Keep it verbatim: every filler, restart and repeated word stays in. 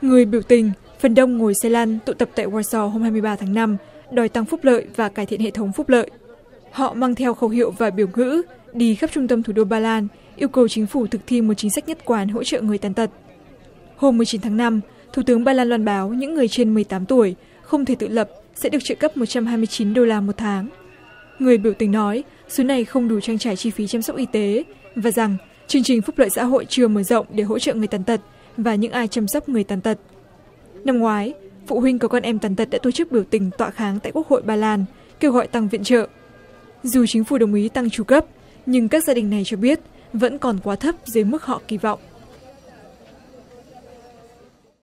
Người biểu tình, phần đông ngồi xe lăn tụ tập tại Warsaw hôm hai mươi ba tháng năm, đòi tăng phúc lợi và cải thiện hệ thống phúc lợi. Họ mang theo khẩu hiệu và biểu ngữ, đi khắp trung tâm thủ đô Ba Lan, yêu cầu chính phủ thực thi một chính sách nhất quán hỗ trợ người tàn tật. Hôm mười chín tháng năm, Thủ tướng Ba Lan loan báo những người trên mười tám tuổi không thể tự lập sẽ được trợ cấp một trăm hai mươi chín đô la một tháng. Người biểu tình nói số này không đủ trang trải chi phí chăm sóc y tế và rằng chương trình phúc lợi xã hội chưa mở rộng để hỗ trợ người tàn tật và những ai chăm sóc người tàn tật. Năm ngoái, phụ huynh có con em tàn tật đã tổ chức biểu tình tọa kháng tại Quốc hội Ba Lan, kêu gọi tăng viện trợ. Dù chính phủ đồng ý tăng chu cấp, nhưng các gia đình này cho biết vẫn còn quá thấp dưới mức họ kỳ vọng.